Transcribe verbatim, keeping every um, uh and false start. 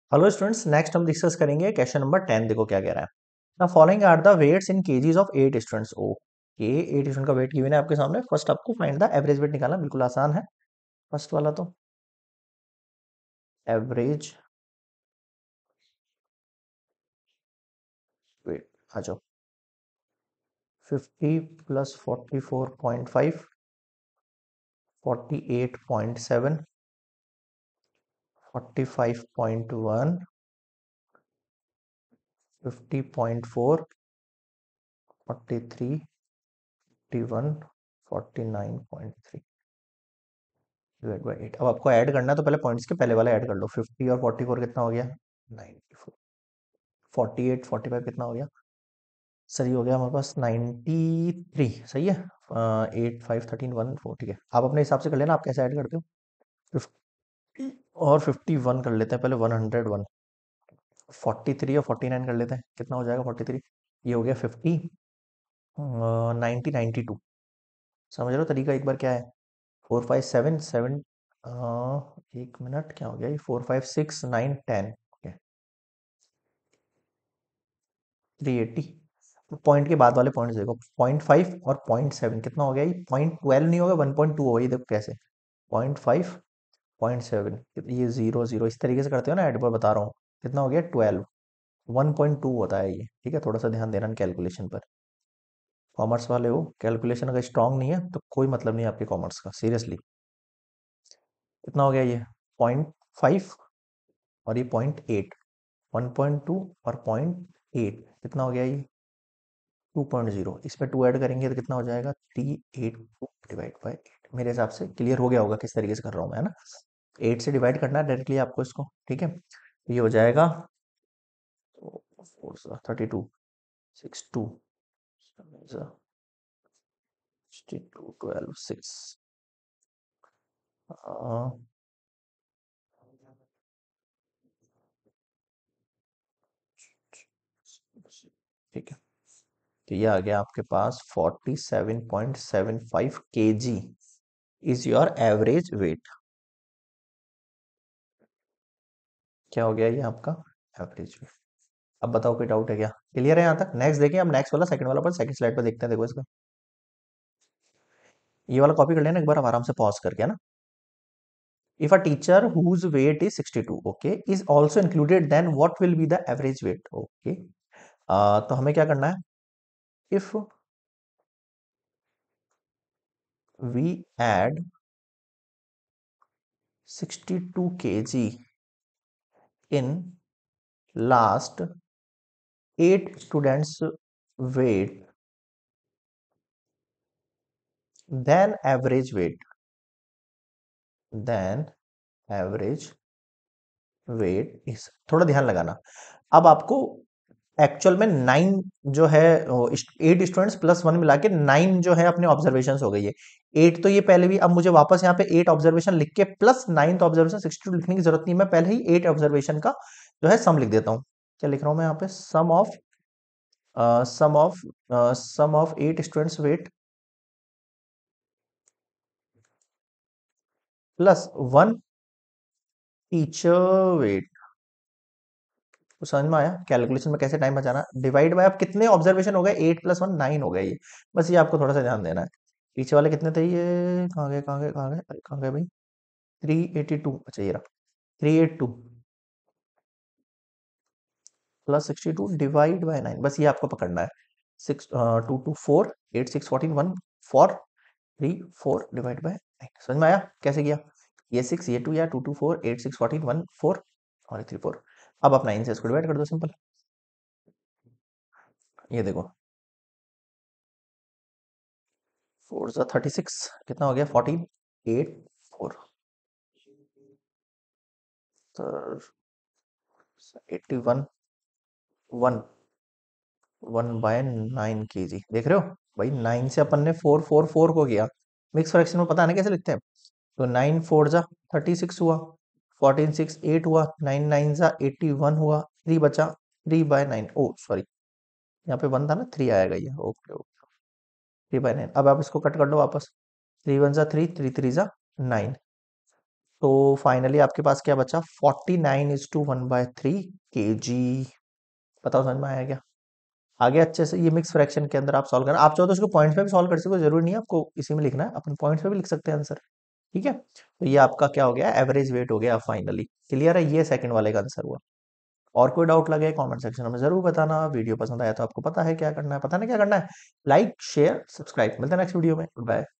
Hello students, next हम discuss करेंगे question number ten. देखो क्या कह रहा है। The following are the weights in kgs of eight students. Okay, eight student का वेट गिवन है आपके सामने। फर्स्ट आपको फाइंड द एवरेज वेट निकालना, बिल्कुल आसान है। फर्स्ट वाला तो एवरेज वेट आ जाओ। Fifty plus forty four point five, forty eight point seven, forty five point one, fifty point four, forty three, fifty one, forty nine point three divide by eight. अब आपको add करना है तो पहले points के पहले वाला ऐड कर लो। फिफ्टी और फोर्टी फोर कितना हो गया? Ninety four. Forty eight forty five कितना हो गया? सही हो गया हमारे पास नाइन्टी थ्री। सही है। Eight five thirteen one four. ठीक है, आप अपने हिसाब से कर लेना आप कैसे ऐड करते हो। फिफ्टी और फिफ्टी वन कर लेते हैं पहले। One hundred one. Forty three और फोर्टी नाइन कर लेते हैं, कितना हो जाएगा? फोर्टी थ्री, ये हो गया फिफ्टी, नाइन्टी नाइन्टी टू। समझ रहे हो तरीका एक बार क्या है? फोर फाइव सेवन सेवन, एक मिनट, क्या हो गया ये? Four five six nine ten, three eighty. Point के बाद वाले पॉइंट्स देखो, पॉइंट फाइव और पॉइंट सेवन कितना हो गया? ये पॉइंट ट्वेल्व नहीं होगा, वन पॉइंट टू होगा। ये देखो कैसे, पॉइंट फाइव, पॉइंट सेवन, ये जीरो जीरो इस तरीके से करते हो ना ऐड पर। बता रहा हूँ कितना हो गया? ट्वेल्व। वन पॉइंट टू होता है ये। ठीक है, थोड़ा सा ध्यान देना कैलकुलेशन पर। कॉमर्स वाले हो, कैलकुलेशन अगर स्ट्रांग नहीं है तो कोई मतलब नहीं आपके कॉमर्स का, सीरियसली। कितना हो गया ये? पॉइंट फाइव और ये point eight. One point two और पॉइंट एट कितना हो गया ये? Two point zero. इसमें टू ऐड करेंगे तो कितना हो जाएगा? Three eight two divide by eight. मेरे हिसाब से क्लियर हो गया होगा किस तरीके से कर रहा हूँ मैं, है ना। एट से डिवाइड करना है डायरेक्टली आपको इसको। ठीक है, तो ये हो जाएगा four thirty two, six two, sixty two, twelve, six. ठीक है, तो ये आ गया आपके पास forty seven point seven five K G is your average weight. क्या हो गया ये आपका एवरेज वेट? अब बताओ कोई डाउट है क्या? क्लियर है यहाँ तक? नेक्स्ट देखिए, अब नेक्स्ट वाला सेकंड वाला पर सेकंड स्लाइड पर देखते हैं। देखो इसका, ये वाला कॉपी कर लेना एक बार, अब आराम से पॉज करके, है ना। If a teacher whose weight is sixty two, okay, is also included, then what will be the average weight? Okay, तो हमें क्या करना है? If we add sixty two kg in last eight students weight, then average weight, then average weight is, थोड़ा ध्यान लगाना। अब आपको एक्चुअल में नाइन जो है, एट स्टूडेंट्स प्लस वन मिला के नाइन जो है अपने ऑब्जर्वेशन हो गई है। एट तो ये पहले भी, अब मुझे वापस यहाँ पे एट ऑब्जर्वेशन लिख के plus ninth observation sixty two लिखने की जरूरत नहीं। मैं पहले ही एट ऑब्जर्वेशन का जो है सम लिख देता हूँ। क्या लिख रहा हूँ मैं यहाँ पे? Sum of sum of sum of eight students weight plus one teacher weight. तो समझ में आया कैलकुलेशन में कैसे टाइम बचाना? डिवाइड बाय, अब कितने ऑब्जर्वेशन हो गए? एट प्लस वन नाइन हो गए ये। बस ये आपको थोड़ा सा ध्यान देना है। पीछे वाले कितने थे ये? कहाँ गए कहाँ गए कहाँ गए? अरे कहाँ गए भाई? Three eighty two. अच्छा ये रहा, three eight two plus sixty two divide by nine. बस ये आपको पकड़ना है। Six, two two four, eight six fourteen, one four, three four divide by nine. समझ में आया कैसे किया? ये सिक्स, ये टू, या two two four, eight six fourteen, one four और थ्री फोर। अब आप नाइन से इसको डिवाइड कर दो, सिंपल। ये देखो, फोर सा थर्टी सिक्स, कितना हो गया? Fourteen, eight, four, eighty one, one, one by nine K G. देख रहे हो भाई, नाइन से अपन ने फोर फोर फोर को किया। मिक्स फ्रैक्शन में पता है ना कैसे लिखते हैं? तो नाइन फोर जा थर्टी सिक्स हुआ, फोर्टीन सिक्स एट हुआ, नाइन नाइन जा एट्टी वन हुआ, थ्री बचा, three by nine. Oh sorry, यहाँ पे वन था ना, थ्री आएगा ये। Okay okay, three by nine. अब आप इसको कट कर दो वापस। थ्री वन जा थ्री, थ्री थ्री जा नाइन, तो फाइनली आपके पास क्या बचा, forty nine is two one by three K जी। बताओ समझ में आया क्या? आगे अच्छे से ये मिक्स फ्रैक्शन के अंदर आप सॉल्व करना, आप चाहो तो इसको पॉइंट्स पे भी सॉल्व कर सकते हो, जरूरी नहीं है आपको इसी में लिखना है, अपन पॉइंट्स पे भी लिख सकते हैं आंसर। ठीक है, तो ये आपका क्या हो गया, एवरेज वेट हो गया फाइनली। क्लियर है, ये सेकंड वाले का आंसर हुआ। और कोई डाउट लगे कमेंट सेक्शन में जरूर बताना। वीडियो पसंद आया तो आपको पता है क्या करना है, पता नहीं क्या करना है, लाइक शेयर सब्सक्राइब। मिलते हैं नेक्स्ट वीडियो में, बाय।